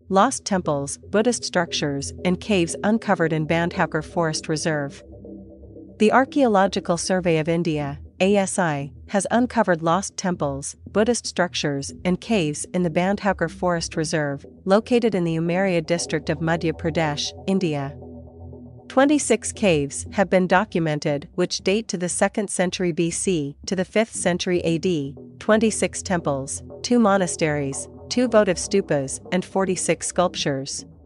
lost temples, Buddhist structures, and caves uncovered in Bandhavgarh Forest Reserve. The Archaeological Survey of India, ASI, has uncovered lost temples, Buddhist structures, and caves in the Bandhavgarh Forest Reserve, located in the Umaria district of Madhya Pradesh, India. 26 caves have been documented which date to the 2nd century BC to the 5th century AD, 26 temples, 2 monasteries, 2 votive stupas, and 46 sculptures.